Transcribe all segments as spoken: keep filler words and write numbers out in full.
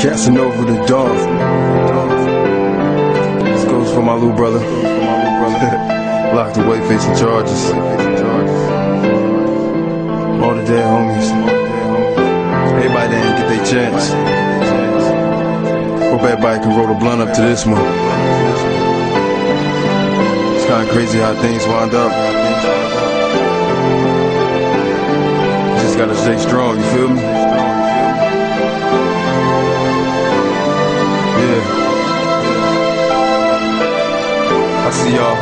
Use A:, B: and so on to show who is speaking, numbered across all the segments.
A: Kasinova the dog. This goes for my little brother. Locked away facing charges. All the dead homies. Everybody that didn't get their chance. Hope everybody can roll the blunt up to this one. It's kinda crazy how things wind up. Just gotta stay strong, you feel me? Yeah. I see y'all.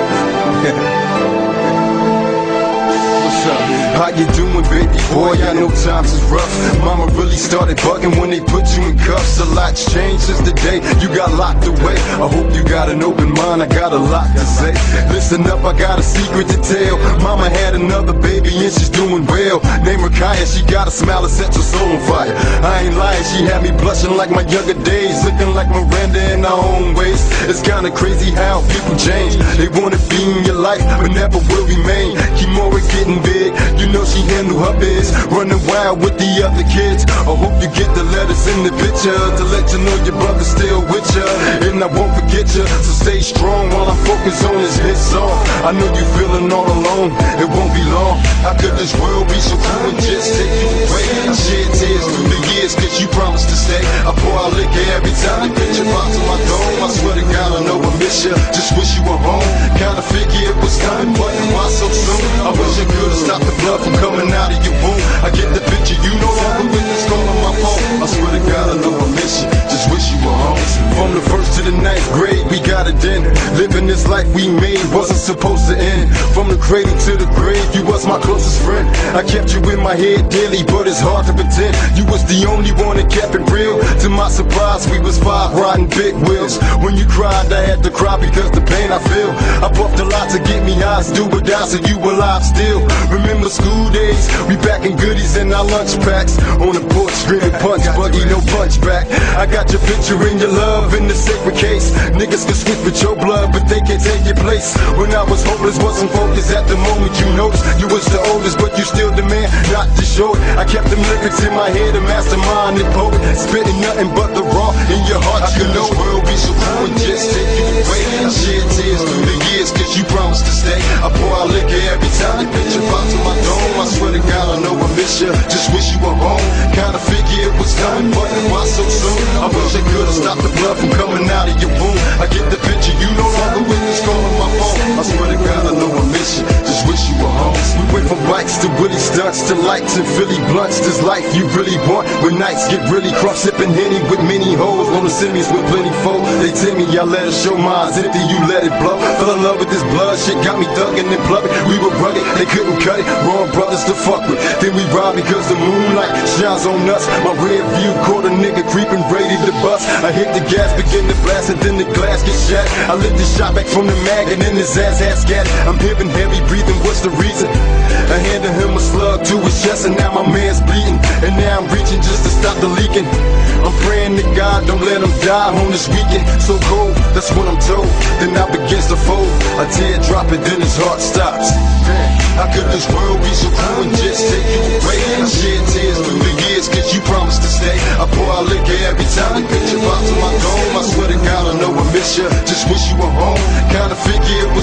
A: What's up?
B: How you doing, baby boy? I know times is rough. Mama really started bugging when they put you in cuffs. A lot's changed since the day you got locked away. I hope you got an open mind, I got a lot to say. Listen up, I got a secret to tell. Mama had another baby and she's doing well. Name her Kaya, she got a smile that sets her soul on fire. I ain't lying, she had me blushing like my younger days, looking like Miranda in her own ways. It's kinda crazy how people change. They wanna be in your life, but never will remain. Kimura getting big, you know she handle her biz, running wild with the other kids. I hope you get the letters in the picture to let you know your brother's still with ya, and I won't forget ya. So stay strong while I focus on this hit song. I know you feeling all alone, it won't be long. How could this world be so cruel and just take you away? I shed tears through the years cause you promised to stay. I pour out liquor every time you pitch your box to my dome. I swear to God I know I miss ya, just wish you were home. Kinda figure it was coming, but why so soon? I wish I could've stopped the blood from coming out of your womb. I get the picture, you no longer with this call on my phone. I swear to God I know I miss you, just wish you were home. From the first to the ninth grade, we got it in. Living this life we made wasn't supposed to end. From the cradle to the grave, you was my closest friend. I kept you in my head daily, but it's hard to pretend. You was the only one that kept it real. To my surprise, we was five riding big wheels. When you cried, I had to cry because the pain I feel. I puffed a lot to get me eyes, do or die, so you alive still. Remember school days, we packing goodies in our lunch packs. On the porch screaming punch, buggy, no punch back. I got your picture in your love in the sacred case. Niggas can switch with your blood, but they can't take your place. When I was hopeless, wasn't focused at the moment you noticed. You was the oldest, but you still the man, not to show it. I kept them lyrics in my head, a mastermind and poet, spitting nothing but the raw in your heart. You know the world be so cruel and just take you away. I shed tears through the years cause you promised to stay. I pour out liquor every time you pitch your box to my dome. I swear to God I know I miss ya, just wish you were home. Kinda figure it was coming, but why so soon? I wish I could've stopped the blood from coming out of your womb. I get the picture, you no longer with this call on my phone. I swear to God I know I miss you, just wish you were home. We went from bikes to Willie stunts to lights and Philly blunts. This life you really want when nights get really crunk, sipping Henny with many hoes on the semis with plenty folk. They tell me y'all let us show minds empty, you let it blow. Fell in love with this blood shit, got me thugging and plugging. We were rugged, they couldn't cut it, wrong brothers to fuck with. Then we robbed because the moonlight shines on us. My rear view caught a nigga creeping, ready to bust. I hit the gas, begin to blast, and then the glass gets shattered. I lift the shot back from the mag, and then his ass had scattered. I'm heaving, heavy breathing, what's the reason? I handed him a slug to his chest, and now my man's bleeding. And now I'm reaching just to stop the leaking. I'm praying to God, don't let him die on this weekend. So cold, that's what I'm told. Then I begins to fold. A tear drop and then his heart stops. How could this world be so cruel and just take you away? I shed tears through the years cause you promised to stay. I pour out liquor every time you pitch your box to my dome. I swear to God I know I miss ya, just wish you were home. Kinda figure it